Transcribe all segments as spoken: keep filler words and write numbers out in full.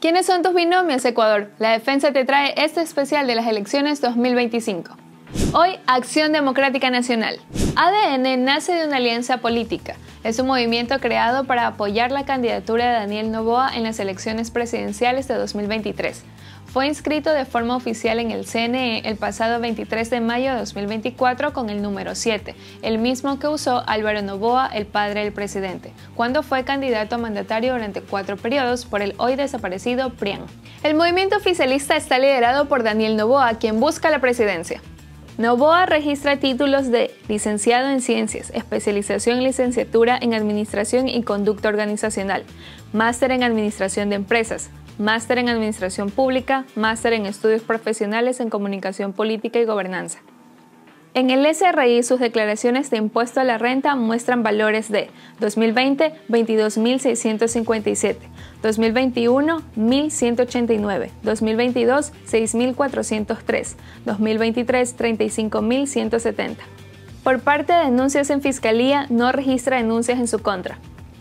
¿Quiénes son tus binomios, Ecuador? La Defensa te trae este especial de las elecciones dos mil veinticinco. Hoy, Acción Democrática Nacional. A D N nace de una alianza política. Es un movimiento creado para apoyar la candidatura de Daniel Noboa en las elecciones presidenciales de dos mil veintitrés. Fue inscrito de forma oficial en el C N E el pasado veintitrés de mayo de dos mil veinticuatro con el número siete, el mismo que usó Álvaro Noboa, el padre del presidente, cuando fue candidato a mandatario durante cuatro periodos por el hoy desaparecido P R I A N. El movimiento oficialista está liderado por Daniel Noboa, quien busca la presidencia. Noboa registra títulos de licenciado en Ciencias, especialización en licenciatura en Administración y Conducta Organizacional, máster en Administración de Empresas, máster en Administración Pública, máster en Estudios Profesionales en Comunicación Política y Gobernanza. En el S R I, sus declaraciones de impuesto a la renta muestran valores de dos mil veinte, veintidós mil seiscientos cincuenta y siete, dos mil veintiuno, mil ciento ochenta y nueve, dos mil veintidós, seis mil cuatrocientos tres, dos mil veintitrés, treinta y cinco mil ciento setenta. Por parte de denuncias en Fiscalía, no registra denuncias en su contra.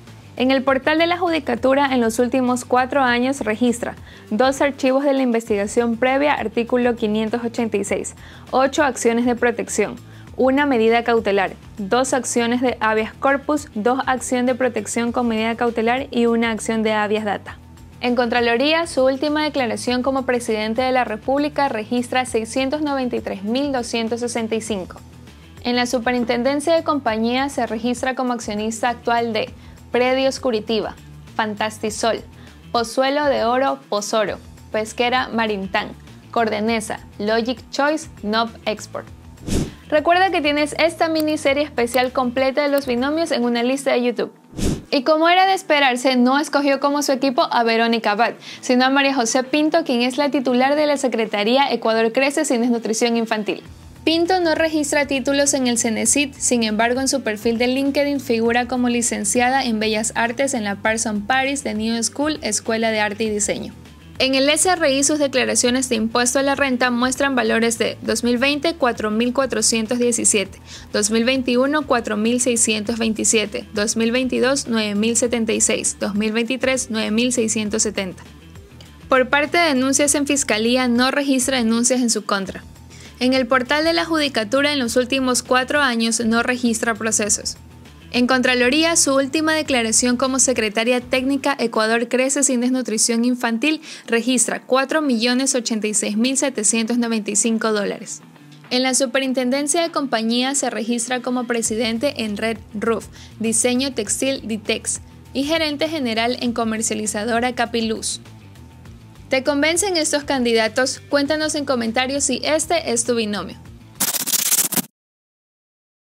En el portal de la Judicatura, en los últimos cuatro años, registra dos archivos de la investigación previa, artículo quinientos ochenta y seis, ocho acciones de protección, una medida cautelar, dos acciones de habeas corpus, dos acciones de protección con medida cautelar y una acción de habeas data. En Contraloría, su última declaración como presidente de la República registra seiscientos noventa y tres mil doscientos sesenta y cinco. En la Superintendencia de Compañías se registra como accionista actual de Predios Curitiba, Fantastisol, Pozuelo de Oro, Pozoro, Pesquera Marintán, Cordenesa, Logic Choice, Nob Export. Recuerda que tienes esta miniserie especial completa de los binomios en una lista de YouTube. Y como era de esperarse, no escogió como su equipo a Verónica Abad, sino a María José Pinto, quien es la titular de la Secretaría Ecuador Crece sin Desnutrición Infantil. Pinto no registra títulos en el Cenecit, sin embargo en su perfil de LinkedIn figura como licenciada en Bellas Artes en la Parsons Paris de New School, Escuela de Arte y Diseño. En el S R I sus declaraciones de impuesto a la renta muestran valores de dos mil veinte, cuatro mil cuatrocientos diecisiete, dos mil veintiuno, cuatro mil seiscientos veintisiete, dos mil veintidós, nueve mil setenta y seis, dos mil veintitrés, nueve mil seiscientos setenta. Por parte de denuncias en Fiscalía no registra denuncias en su contra. En el portal de la Judicatura en los últimos cuatro años no registra procesos. En Contraloría, su última declaración como secretaria técnica Ecuador Crece sin Desnutrición Infantil registra cuatro millones ochenta y seis mil setecientos noventa y cinco dólares. En la Superintendencia de Compañías se registra como presidente en Red Roof, Diseño Textil Ditex y gerente general en comercializadora Capiluz. ¿Te convencen estos candidatos? Cuéntanos en comentarios si este es tu binomio.